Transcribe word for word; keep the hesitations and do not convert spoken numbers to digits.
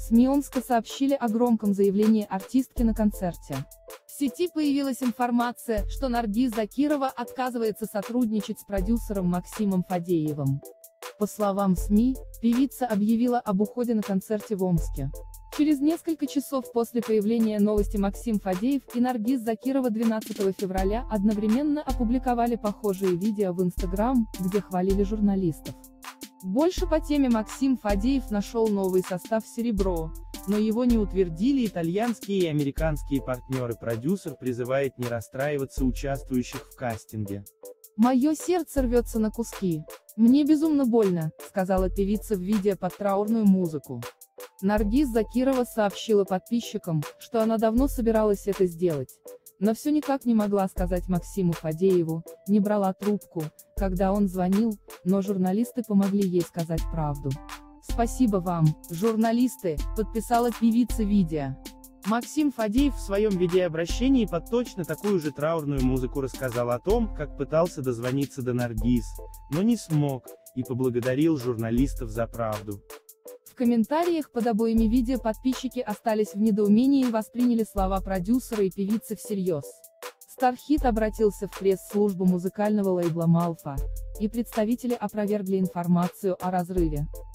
СМИ Омска сообщили о громком заявлении артистки на концерте. В сети появилась информация, что Наргиз Закирова отказывается сотрудничать с продюсером Максимом Фадеевым. По словам СМИ, певица объявила об уходе на концерте в Омске. Через несколько часов после появления новости Максим Фадеев и Наргиз Закирова двенадцатого февраля одновременно опубликовали похожие видео в Instagram, где хвалили журналистов. Больше по теме Максим Фадеев нашел новый состав «Серебро», но его не утвердили итальянские и американские партнеры. Продюсер призывает не расстраиваться участвующих в кастинге. «Мое сердце рвется на куски. Мне безумно больно», — сказала певица в видео под траурную музыку. Наргиз Закирова сообщила подписчикам, что она давно собиралась это сделать, но все никак не могла сказать Максиму Фадееву, не брала трубку, когда он звонил, но журналисты помогли ей сказать правду. «Спасибо вам, журналисты», — подписала певица видео. Максим Фадеев в своем видеообращении под точно такую же траурную музыку рассказал о том, как пытался дозвониться до Наргиз, но не смог, и поблагодарил журналистов за правду. В комментариях под обоими видео подписчики остались в недоумении и восприняли слова продюсера и певицы всерьез. Стархит обратился в пресс-службу музыкального лейбла Малфа, и представители опровергли информацию о разрыве.